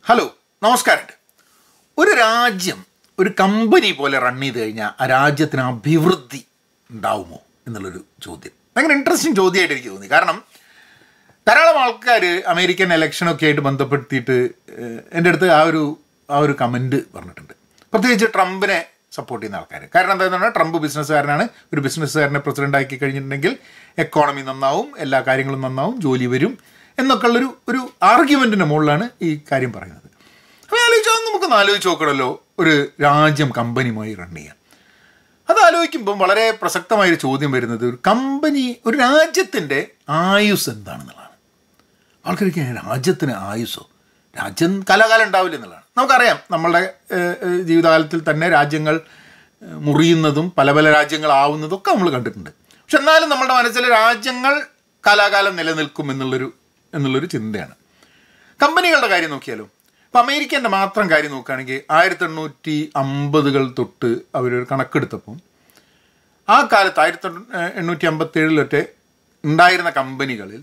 Hello, നമസ്കാരം. ഒരു രാജ്യം ഒരു കമ്പനി പോലെ റൺ ചെയ്ത് കഴിഞ്ഞാൽ ആ രാജ്യത്തിന് അഭിവൃദ്ധി ഉണ്ടാവുമോ എന്നുള്ളൊരു ചോദ്യം ഭയങ്കര ഇൻട്രസ്റ്റിംഗ് ചോദ്യമായിട്ട് എനിക്ക് തോന്നി. കാരണം ധാരാളം ആൾക്കാർ അമേരിക്കൻ ഇലക്ഷനൊക്കെ ആയിട്ട് ബന്ധപ്പെടുത്തിയിട്ട് എൻ്റെ അടുത്ത് ആ ഒരു കമൻറ്റ് പറഞ്ഞിട്ടുണ്ട്. പ്രത്യേകിച്ച് ട്രംപിനെ സപ്പോർട്ട് ചെയ്യുന്ന ആൾക്കാർ. കാരണം എന്താണെന്ന് പറഞ്ഞാൽ ട്രംപ് ബിസിനസ്സുകാരനാണ്. ഒരു ബിസിനസ്സുകാരനെ പ്രസിഡൻ്റ് ആക്കി കഴിഞ്ഞിട്ടുണ്ടെങ്കിൽ എക്കോണമി നന്നാവും, എല്ലാ കാര്യങ്ങളും നന്നാവും, ജോലി വരും എന്നൊക്കെ ഉള്ളൊരു ആർഗ്യുമെൻറ്റിൻ്റെ മുകളിലാണ് ഈ കാര്യം പറയുന്നത്. അപ്പോൾ നമുക്കൊന്ന് ആലോചിച്ച് നോക്കണമല്ലോ, ഒരു രാജ്യം കമ്പനിയുമായി റൺ ചെയ്യാം. അത് ആലോചിക്കുമ്പം വളരെ പ്രസക്തമായൊരു ചോദ്യം വരുന്നത്, ഒരു രാജ്യത്തിൻ്റെ ആയുസ് എന്താണെന്നുള്ളതാണ്. ആൾക്കാർക്ക് രാജ്യത്തിന് ആയുസ്സോ, രാജ്യം കാലാകാലം ഉണ്ടാവില്ല എന്നുള്ളതാണ്. നമുക്കറിയാം, നമ്മളുടെ ജീവിതകാലത്തിൽ തന്നെ രാജ്യങ്ങൾ മുറിയുന്നതും പല പല രാജ്യങ്ങളാവുന്നതും ഒക്കെ നമ്മൾ കണ്ടിട്ടുണ്ട്. പക്ഷെ എന്നാലും നമ്മുടെ മനസ്സിൽ രാജ്യങ്ങൾ കാലാകാലം നിലനിൽക്കും എന്നുള്ളൊരു ചിന്തയാണ്. കമ്പനികളുടെ കാര്യം നോക്കിയാലും ഇപ്പോൾ അമേരിക്കൻ്റെ മാത്രം കാര്യം നോക്കുകയാണെങ്കിൽ 1850 തൊട്ട് അവരൊരു കണക്കെടുത്തപ്പം ആ കാലത്ത് 1857 ഉണ്ടായിരുന്ന കമ്പനികളിൽ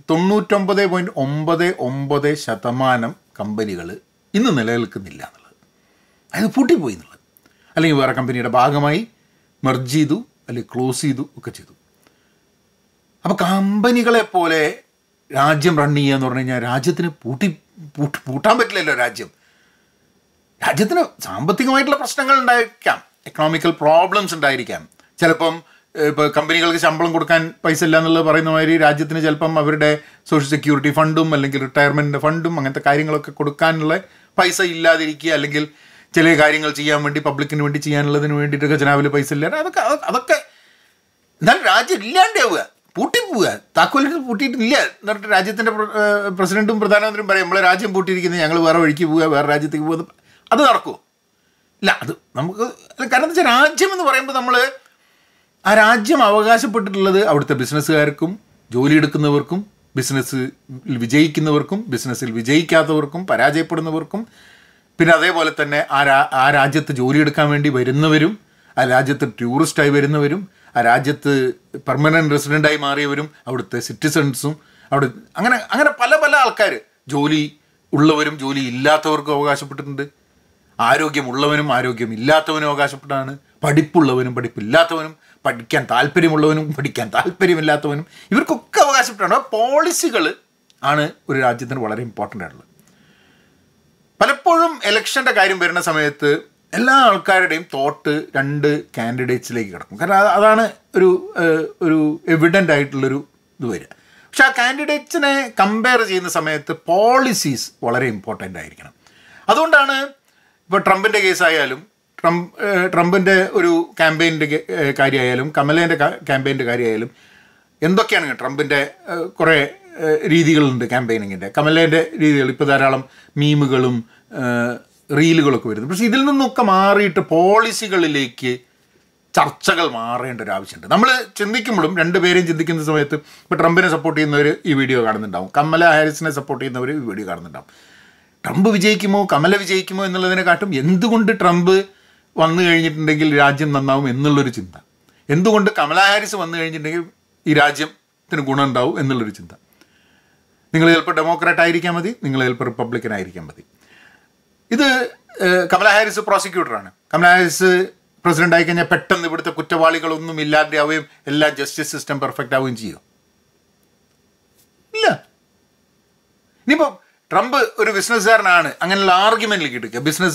99.99% കമ്പനികൾ ഇന്ന് നിലനിൽക്കുന്നില്ല എന്നുള്ളത്. അതായത് പൂട്ടിപ്പോയി എന്നുള്ളത്, അല്ലെങ്കിൽ വേറെ കമ്പനിയുടെ ഭാഗമായി മെർജ് ചെയ്തു, അല്ലെങ്കിൽ ക്ലോസ് ചെയ്തു ഒക്കെ ചെയ്തു. അപ്പോൾ കമ്പനികളെ പോലെ രാജ്യം റൺ ചെയ്യുക എന്ന് പറഞ്ഞു കഴിഞ്ഞാൽ രാജ്യത്തിന് പൂട്ടാൻ പറ്റില്ലല്ലോ. രാജ്യത്തിന് സാമ്പത്തികമായിട്ടുള്ള പ്രശ്നങ്ങൾ ഉണ്ടായിരിക്കാം, എക്കണോമിക്കൽ പ്രോബ്ലംസ് ഉണ്ടായിരിക്കാം. ചിലപ്പം ഇപ്പോൾ കമ്പനികൾക്ക് ശമ്പളം കൊടുക്കാൻ പൈസ ഇല്ല എന്നുള്ളത് പറയുന്ന മാതിരി രാജ്യത്തിന് ചിലപ്പം അവരുടെ സോഷ്യൽ സെക്യൂരിറ്റി ഫണ്ടും അല്ലെങ്കിൽ റിട്ടയർമെൻറ്റിൻ്റെ ഫണ്ടും അങ്ങനത്തെ കാര്യങ്ങളൊക്കെ കൊടുക്കാനുള്ള പൈസ ഇല്ലാതിരിക്കുക, അല്ലെങ്കിൽ ചില കാര്യങ്ങൾ ചെയ്യാൻ വേണ്ടി പബ്ലിക്കിന് വേണ്ടി ചെയ്യാനുള്ളതിന് വേണ്ടിയിട്ടൊക്കെ ഖജനാവിൽ പൈസ ഇല്ല. അതൊക്കെ എന്നാലും രാജ്യം ഇല്ലാണ്ടാവുക, പൂട്ടിപ്പോവുക, താക്കോലിട്ട് പൂട്ടിയിട്ടില്ല എന്ന് പറഞ്ഞിട്ട് രാജ്യത്തിൻ്റെ പ്രസിഡൻറ്റും പ്രധാനമന്ത്രിയും പറയും നമ്മളെ രാജ്യം പൂട്ടിയിരിക്കുന്നത്, ഞങ്ങൾ വേറെ വഴിക്ക് പോവുക, വേറെ രാജ്യത്തേക്ക് പോകുന്നത്. അത് നടക്കുമോ? ഇല്ല. അത് നമുക്ക് കാരണം എന്താ വെച്ചാൽ രാജ്യം എന്ന് പറയുമ്പോൾ നമ്മൾ ആ രാജ്യം അവകാശപ്പെട്ടിട്ടുള്ളത് അവിടുത്തെ ബിസിനസ്സുകാർക്കും, ജോലിയെടുക്കുന്നവർക്കും, ബിസിനസ്സിൽ വിജയിക്കുന്നവർക്കും, ബിസിനസ്സിൽ വിജയിക്കാത്തവർക്കും, പരാജയപ്പെടുന്നവർക്കും, പിന്നെ അതേപോലെ തന്നെ ആ രാജ്യത്ത് ജോലിയെടുക്കാൻ വേണ്ടി വരുന്നവരും, ആ രാജ്യത്ത് ടൂറിസ്റ്റായി വരുന്നവരും, ആ രാജ്യത്ത് പെർമനൻറ്റ് റെസിഡൻ്റായി മാറിയവരും, അവിടുത്തെ സിറ്റിസൺസും, അങ്ങനെ പല പല ആൾക്കാർ, ജോലി ഉള്ളവരും ജോലി ഇല്ലാത്തവർക്കും അവകാശപ്പെട്ടിട്ടുണ്ട്. ആരോഗ്യമുള്ളവനും ആരോഗ്യമില്ലാത്തവനും അവകാശപ്പെട്ടാണ്. പഠിപ്പുള്ളവനും പഠിപ്പില്ലാത്തവനും, പഠിക്കാൻ താല്പര്യമുള്ളവനും പഠിക്കാൻ താല്പര്യമില്ലാത്തവനും, ഇവർക്കൊക്കെ അവകാശപ്പെട്ടാണ്. പോളിസികൾ ആണ് ഒരു രാജ്യത്തിന് വളരെ ഇമ്പോർട്ടൻ്റ് ആയിട്ടുള്ളത്. പലപ്പോഴും ഇലക്ഷൻ്റെ കാര്യം വരുന്ന സമയത്ത് എല്ലാ ആൾക്കാരുടെയും തോട്ട് രണ്ട് കാൻഡിഡേറ്റ്സിലേക്ക് കിടക്കും. കാരണം അതാണ് ഒരു എവിഡൻ്റ് ആയിട്ടുള്ളൊരു ഇത് വരിക. പക്ഷെ ആ കാൻഡിഡേറ്റ്സിനെ കമ്പയർ ചെയ്യുന്ന സമയത്ത് പോളിസീസ് വളരെ ഇമ്പോർട്ടൻ്റ് ആയിരിക്കണം. അതുകൊണ്ടാണ് ഇപ്പോൾ ട്രംപിൻ്റെ കേസായാലും, ട്രംപിൻ്റെ ഒരു ക്യാമ്പയിൻ്റെ കാര്യമായാലും, കമലേൻ്റെ ക്യാമ്പയിൻ്റെ കാര്യമായാലും, എന്തൊക്കെയാണ് ട്രംപിൻ്റെ കുറേ രീതികളുണ്ട് ക്യാമ്പയിനിങ്ങിൻ്റെ. കമലേൻ്റെ രീതികൾ ഇപ്പോൾ ധാരാളം മീമുകളും റീലുകളൊക്കെ വരുന്നു. പക്ഷേ ഇതിൽ നിന്നൊക്കെ മാറിയിട്ട് പോളിസികളിലേക്ക് ചർച്ചകൾ മാറേണ്ട ഒരു ആവശ്യമുണ്ട്. നമ്മൾ ചിന്തിക്കുമ്പോഴും രണ്ടുപേരെയും ചിന്തിക്കുന്ന സമയത്ത് ഇപ്പോൾ ട്രംപിനെ സപ്പോർട്ട് ചെയ്യുന്നവർ ഈ വീഡിയോ കാണുന്നുണ്ടാവും, കമല ഹാരിസിനെ സപ്പോർട്ട് ചെയ്യുന്നവർ ഈ വീഡിയോ കാണുന്നുണ്ടാവും. ട്രംപ് വിജയിക്കുമോ കമല വിജയിക്കുമോ എന്നുള്ളതിനെക്കാട്ടും എന്തുകൊണ്ട് ട്രംപ് വന്നു കഴിഞ്ഞിട്ടുണ്ടെങ്കിൽ രാജ്യം നന്നാവും എന്നുള്ളൊരു ചിന്ത, എന്തുകൊണ്ട് കമല ഹാരിസ് വന്നു കഴിഞ്ഞിട്ടുണ്ടെങ്കിൽ ഈ രാജ്യത്തിന് ഗുണം ഉണ്ടാവും എന്നുള്ളൊരു ചിന്ത. നിങ്ങൾ ചിലപ്പോൾ ഡെമോക്രാറ്റ് ആയിരിക്കാൻ മതി, നിങ്ങൾ ചിലപ്പോൾ റിപ്പബ്ലിക്കൻ ആയിരിക്കാൻ മതി. ഇത് കമല ഹാരിസ് പ്രോസിക്യൂട്ടറാണ്. കമല ഹാരിസ് പ്രസിഡൻ്റ് ആയിക്കഴിഞ്ഞാൽ പെട്ടെന്ന് ഇവിടുത്തെ കുറ്റവാളികളൊന്നും ഇല്ലാണ്ടാവുകയും എല്ലാം ജസ്റ്റിസ് സിസ്റ്റം പെർഫെക്റ്റ് ആവുകയും ചെയ്യും? ഇല്ല. ഇനിയിപ്പോൾ ട്രംപ് ഒരു ബിസിനസ്സുകാരനാണ്, അങ്ങനെയുള്ള ആർഗ്യുമെൻറ്റിലേക്ക് എടുക്കുക,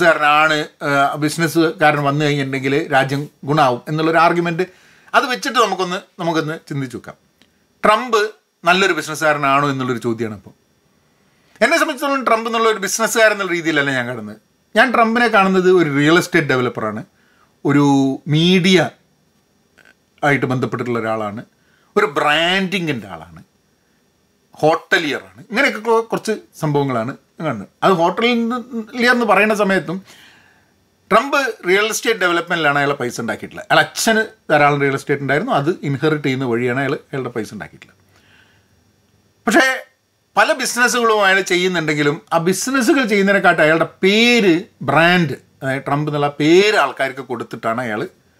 ബിസിനസ്സുകാരൻ വന്നു കഴിഞ്ഞിട്ടുണ്ടെങ്കിൽ രാജ്യം ഗുണമാവും എന്നുള്ളൊരു ആർഗ്യുമെൻറ്റ്, അത് വെച്ചിട്ട് നമുക്കൊന്ന് ചിന്തിച്ചു നോക്കാം. ട്രംപ് നല്ലൊരു ബിസിനസ്സുകാരനാണോ എന്നുള്ളൊരു ചോദ്യമാണ്. ഇപ്പോൾ എന്നെ സംബന്ധിച്ചിടത്തോളം ട്രംപ് എന്നുള്ളൊരു ബിസിനസ്സുകാരൻ എന്നുള്ള രീതിയിലല്ല ഞാൻ കാണുന്നത്. ഞാൻ ട്രംപിനെ കാണുന്നത് ഒരു റിയൽ എസ്റ്റേറ്റ് ഡെവലപ്പറാണ്, ഒരു മീഡിയ ആയിട്ട് ബന്ധപ്പെട്ടിട്ടുള്ള ഒരാളാണ്, ഒരു ബ്രാൻഡിങ്ങിൻ്റെ ആളാണ്, ഹോട്ടലിയറാണ്. ഇങ്ങനെയൊക്കെ കുറച്ച് സംഭവങ്ങളാണ് കാണുന്നത്. അത് ഹോട്ടലിയർ എന്ന് പറയുന്ന സമയത്തും ട്രംപ് റിയൽ എസ്റ്റേറ്റ് ഡെവലപ്മെൻറ്റിലാണ് അയാളെ പൈസ ഉണ്ടാക്കിയിട്ടുള്ളത്. അയാൾ അച്ഛന് ധാരാളം റിയൽ എസ്റ്റേറ്റ് ഉണ്ടായിരുന്നു, അത് ഇൻഹെറിറ്റ് ചെയ്യുന്ന വഴിയാണ് അയാളുടെ പൈസ ഉണ്ടാക്കിയിട്ടുള്ളത്. പക്ഷേ പല ബിസിനസ്സുകളും അയാൾ ചെയ്യുന്നുണ്ടെങ്കിലും ആ ബിസിനസ്സുകൾ ചെയ്യുന്നതിനെക്കാട്ടും അയാളുടെ പേര്, ബ്രാൻഡ്, അതായത് ട്രംപ് എന്നുള്ള പേര് ആൾക്കാർക്ക് കൊടുത്തിട്ടാണ് അയാൾ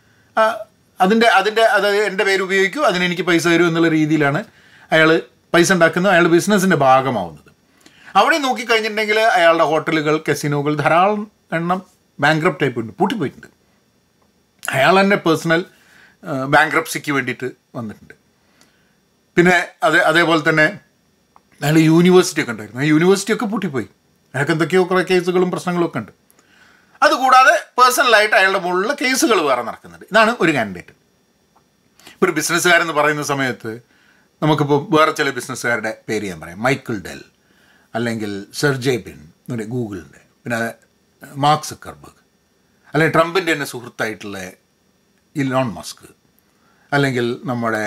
അതായത് എൻ്റെ പേര് ഉപയോഗിക്കൂ, അതിനെനിക്ക് പൈസ തരൂ എന്നുള്ള രീതിയിലാണ് അയാൾ പൈസ ഉണ്ടാക്കുന്നത്, അയാൾ ബിസിനസ്സിൻ്റെ ഭാഗമാവുന്നത്. അവിടെ നോക്കിക്കഴിഞ്ഞിട്ടുണ്ടെങ്കിൽ അയാളുടെ ഹോട്ടലുകൾ, കസിനോകൾ ധാരാളം എണ്ണം ബാങ്ക്രപ്റ്റ് ആയിപ്പോയിട്ടുണ്ട്, പൂട്ടിപ്പോയിട്ടുണ്ട്. അയാൾ തന്നെ പേഴ്സണൽ ബാങ്ക്രപ്സിക്ക് വേണ്ടിയിട്ട് വന്നിട്ടുണ്ട്. പിന്നെ അതേപോലെ തന്നെ അയാൾ യൂണിവേഴ്സിറ്റി ഒക്കെ ഉണ്ടായിരുന്നു, ആ യൂണിവേഴ്സിറ്റിയൊക്കെ പൂട്ടിപ്പോയി. അയാൾക്ക് എന്തൊക്കെയോ കുറേ കേസുകളും പ്രശ്നങ്ങളും ഒക്കെ ഉണ്ട്. അതുകൂടാതെ പേഴ്സണലായിട്ട് അയാളുടെ മുകളിലുള്ള കേസുകൾ വേറെ നടക്കുന്നുണ്ട്. ഇതാണ് ഒരു കാൻഡിഡേറ്റ്. ഇപ്പോൾ ഒരു ബിസിനസ്സുകാരെന്ന് പറയുന്ന സമയത്ത് നമുക്കിപ്പോൾ വേറെ ചില ബിസിനസ്സുകാരുടെ പേര് ഞാൻ പറയാം. മൈക്കിൾ ഡെൽ, അല്ലെങ്കിൽ സെർജെ ബിൻ ഗൂഗിളിൻ്റെ, പിന്നെ മാർക്ക് സക്കർബർഗ്, അല്ലെങ്കിൽ ട്രംപിൻ്റെ തന്നെ സുഹൃത്തായിട്ടുള്ള ഇലോൺ മസ്ക്, അല്ലെങ്കിൽ നമ്മുടെ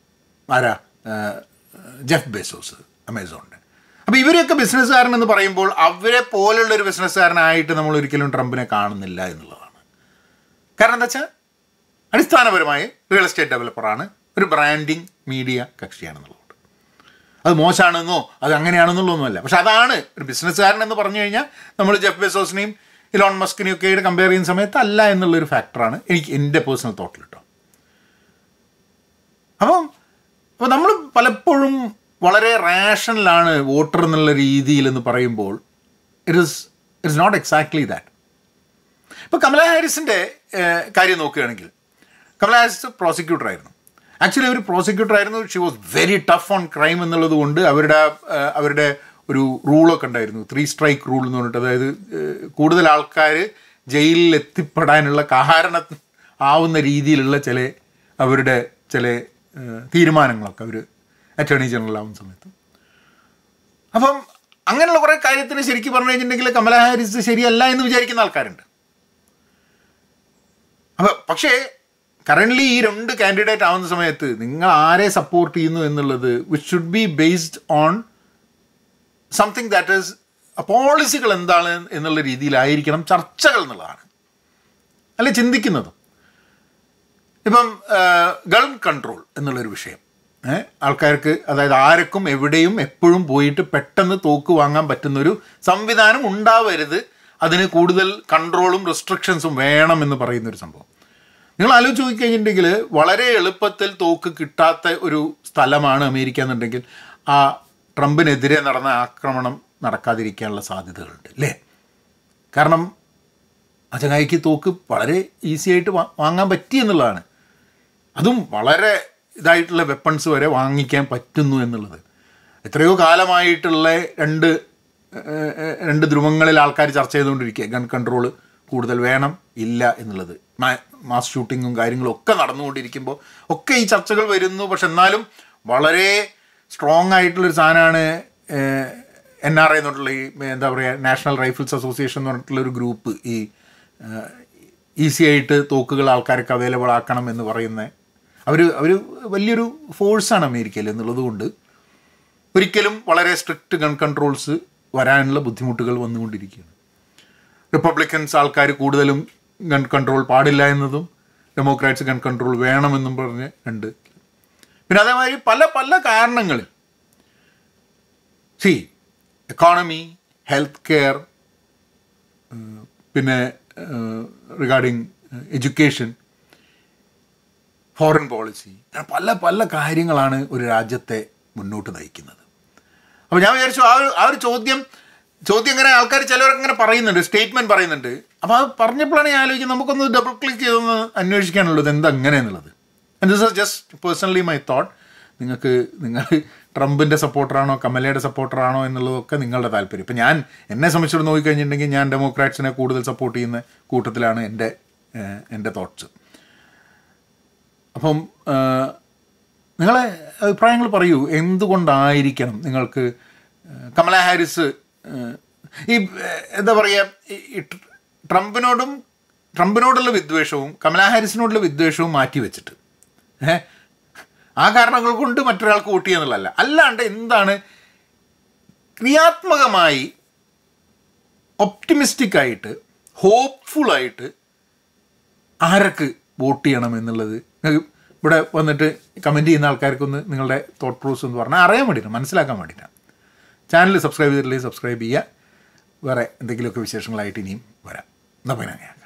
ജെഫ് ബെസോസ് അമേസോണിൻ്റെ. അപ്പോൾ ഇവരെയൊക്കെ ബിസിനസ്സുകാരനെന്ന് പറയുമ്പോൾ അവരെ പോലുള്ളൊരു ബിസിനസ്സുകാരനായിട്ട് നമ്മൾ ഒരിക്കലും ട്രംപിനെ കാണുന്നില്ല എന്നുള്ളതാണ്. കാരണം എന്താ വെച്ചാൽ അടിസ്ഥാനപരമായി റിയൽ എസ്റ്റേറ്റ് ഡെവലപ്പറാണ്, ഒരു ബ്രാൻഡിങ് മീഡിയ കക്ഷിയാണെന്നുള്ളത്. അത് മോശമാണെന്നോ അത് അങ്ങനെയാണെന്നുള്ളതൊന്നുമല്ല. പക്ഷെ അതാണ് ഒരു ബിസിനസ്സുകാരൻ എന്ന് പറഞ്ഞു കഴിഞ്ഞാൽ നമ്മൾ ജെഫ് ബെസോസിനെയും ഇലോൺ മസ്കിനെയും ഒക്കെ ആയിട്ട് കമ്പയർ ചെയ്യുന്ന സമയത്ത് അല്ല എന്നുള്ളൊരു ഫാക്ടറാണ് എനിക്ക് എൻ്റെ പേഴ്സണൽ തോട്ടിൽ കേട്ടോ. അപ്പോൾ നമ്മൾ പലപ്പോഴും വളരെ റാഷണലാണ് വോട്ടർ എന്നുള്ള രീതിയിൽ എന്ന് പറയുമ്പോൾ it is not exactly that. ഇപ്പോൾ കമലാ ഹാരിസിൻ്റെ കാര്യം നോക്കുകയാണെങ്കിൽ, കമലാ ഹാരിസ് പ്രോസിക്യൂട്ടറായിരുന്നു. ആക്ച്വലി അവർ പ്രോസിക്യൂട്ടറായിരുന്നു. She was very tough on crime എന്നുള്ളത് കൊണ്ട് അവരുടെ ഒരു റൂളൊക്കെ ഉണ്ടായിരുന്നു, 3 strike റൂൾ എന്ന് പറഞ്ഞിട്ട്. അതായത് കൂടുതൽ ആൾക്കാർ ജയിലിൽ എത്തിപ്പെടാനുള്ള കാരണം ആവുന്ന രീതിയിലുള്ള അവരുടെ ചില തീരുമാനങ്ങളൊക്കെ അവർ അറ്റോർണി ജനറൽ ആവുന്ന സമയത്ത്. അപ്പം അങ്ങനെയുള്ള കുറേ കാര്യത്തിന് ശരിക്കും പറഞ്ഞു കഴിഞ്ഞിട്ടുണ്ടെങ്കിൽ കമലാ ഹാരിസ് ശരിയല്ല എന്ന് വിചാരിക്കുന്ന ആൾക്കാരുണ്ട്. പക്ഷേ കറൻ്റ്ലി ഈ 2 കാൻഡിഡേറ്റ് ആവുന്ന സമയത്ത് നിങ്ങൾ ആരെ സപ്പോർട്ട് ചെയ്യുന്നു എന്നുള്ളത് which should be based on something that is പോളിസികൾ എന്താണ് എന്നുള്ള രീതിയിലായിരിക്കണം ചർച്ചകൾ എന്നുള്ളതാണ്, അല്ലെ ചിന്തിക്കുന്നതും. ഇപ്പം ഗൺ കൺട്രോൾ എന്നുള്ളൊരു വിഷയം, ആൾക്കാർക്ക്, അതായത് ആർക്കും എവിടെയും എപ്പോഴും പോയിട്ട് പെട്ടെന്ന് തോക്ക് വാങ്ങാൻ പറ്റുന്നൊരു സംവിധാനം ഉണ്ടാവരുത്, അതിന് കൂടുതൽ കൺട്രോളും റെസ്ട്രിക്ഷൻസും വേണമെന്ന് പറയുന്നൊരു സംഭവം. നിങ്ങൾ ആലോചിച്ച് നോക്കിക്കഴിഞ്ഞിട്ടുണ്ടെങ്കിൽ വളരെ എളുപ്പത്തിൽ തോക്ക് കിട്ടാത്ത ഒരു സ്ഥലമാണ് അമേരിക്ക എന്നുണ്ടെങ്കിൽ ആ ട്രംപിനെതിരെ നടന്ന ആക്രമണം നടക്കാതിരിക്കാനുള്ള സാധ്യതകളുണ്ട് അല്ലേ? കാരണം ആ ചങ്ങായിക്ക് തോക്ക് വളരെ ഈസി ആയിട്ട് വാങ്ങാൻ പറ്റി എന്നുള്ളതാണ്. അതും വളരെ ഇതായിട്ടുള്ള വെപ്പൺസ് വരെ വാങ്ങിക്കാൻ പറ്റുന്നു എന്നുള്ളത്. എത്രയോ കാലമായിട്ടുള്ള രണ്ട് ധ്രുവങ്ങളിൽ ആൾക്കാർ ചർച്ച ചെയ്തുകൊണ്ടിരിക്കുക, ഗൺ കൺട്രോൾ കൂടുതൽ വേണം ഇല്ല എന്നുള്ളത്. മാസ് ഷൂട്ടിങ്ങും കാര്യങ്ങളും ഒക്കെ നടന്നുകൊണ്ടിരിക്കുമ്പോൾ ഒക്കെ ഈ ചർച്ചകൾ വരുന്നു. പക്ഷെ എന്നാലും വളരെ സ്ട്രോങ് ആയിട്ടുള്ളൊരു സാധനമാണ് NRA എന്നുള്ള ഈ എന്താ പറയുക, നാഷണൽ റൈഫിൾസ് അസോസിയേഷൻ എന്ന് പറഞ്ഞിട്ടുള്ളൊരു ഗ്രൂപ്പ് ഈ ഈസി ആയിട്ട് തോക്കുകൾ ആൾക്കാർക്ക് അവൈലബിൾ ആക്കണം എന്ന് പറയുന്ന അവർ വലിയൊരു ഫോഴ്സാണ് അമേരിക്കയിൽ എന്നുള്ളത് കൊണ്ട് ഒരിക്കലും വളരെ സ്ട്രിക്റ്റ് ഗൺ കൺട്രോൾസ് വരാനുള്ള ബുദ്ധിമുട്ടുകൾ വന്നുകൊണ്ടിരിക്കുകയാണ്. റിപ്പബ്ലിക്കൻസ് ആൾക്കാർ കൂടുതലും ഗൺ കൺട്രോൾ പാടില്ല എന്നതും ഡെമോക്രാറ്റ്സ് ഗൺ കൺട്രോൾ വേണമെന്നും പറഞ്ഞ് പിന്നെ അതേമാതിരി പല കാരണങ്ങളിൽ എക്കോണമി, ഹെൽത്ത് കെയർ, പിന്നെ റിഗാർഡിങ് എഡ്യൂക്കേഷൻ, ഫോറിൻ പോളിസി, പല കാര്യങ്ങളാണ് ഒരു രാജ്യത്തെ മുന്നോട്ട് നയിക്കുന്നത്. അപ്പോൾ ഞാൻ വിചാരിച്ചു ആ ഒരു ചോദ്യം ഇങ്ങനെ ആൾക്കാർ ചിലവരങ്ങനെ പറയുന്നുണ്ട്, സ്റ്റേറ്റ്മെൻറ്റ് പറയുന്നുണ്ട്. അപ്പോൾ അത് പറഞ്ഞപ്പോഴാണ് ഞാൻ ആലോചിക്കുന്നത് നമുക്കൊന്ന് ഡബിൾ ക്ലിക്ക് ചെയ്തൊന്ന് അന്വേഷിക്കാനുള്ളത് എന്താ അങ്ങനെ എന്നുള്ളത്. And this is just personally my thought. നിങ്ങൾ ട്രംപിൻ്റെ സപ്പോർട്ടറാണോ കമലയുടെ സപ്പോർട്ടറാണോ എന്നുള്ളതൊക്കെ നിങ്ങളുടെ താല്പര്യം. ഇപ്പം എന്നെ സംബന്ധിച്ചിട്ട് നോക്കിക്കഴിഞ്ഞിട്ടുണ്ടെങ്കിൽ ഞാൻ ഡെമോക്രാറ്റ്സിനെ കൂടുതൽ സപ്പോർട്ട് ചെയ്യുന്ന കൂട്ടത്തിലാണ് എൻ്റെ തോട്ട്സ്. അപ്പം നിങ്ങളെ അഭിപ്രായങ്ങൾ പറയൂ. എന്തുകൊണ്ടായിരിക്കണം നിങ്ങൾക്ക് കമലാ ഹാരിസ് ഈ എന്താ പറയുക, ട്രംപിനോടുള്ള വിദ്വേഷവും കമലാ ഹാരിസിനോടുള്ള വിദ്വേഷവും മാറ്റി വെച്ചിട്ട് ആ കാരണങ്ങൾ കൊണ്ട് മറ്റൊരാൾക്ക് വോട്ട് ചെയ്യുന്നുള്ളതല്ല, അല്ലാണ്ട് എന്താണ് ക്രിയാത്മകമായി ഒപ്റ്റിമിസ്റ്റിക്കായിട്ട് ഹോപ്പ്ഫുള്ളായിട്ട് ആരൊക്കെ വോട്ട് ചെയ്യണം എന്നുള്ളത് ഇവിടെ വന്നിട്ട് കമൻറ്റ് ചെയ്യുന്ന ആൾക്കാർക്കൊന്ന് നിങ്ങളുടെ തോട്ട് പ്രോസസ് എന്ന് പറഞ്ഞാൽ അറിയാൻ വേണ്ടിയിട്ടാണ്, മനസ്സിലാക്കാൻ വേണ്ടിയിട്ടാണ്. ചാനൽ സബ്സ്ക്രൈബ് ചെയ്തിട്ടില്ലെങ്കിൽ സബ്സ്ക്രൈബ് ചെയ്യുക. വേറെ എന്തെങ്കിലുമൊക്കെ വിശേഷങ്ങളായിട്ട് ഇനിയും വരാം. എന്നാൽ പിന്നെ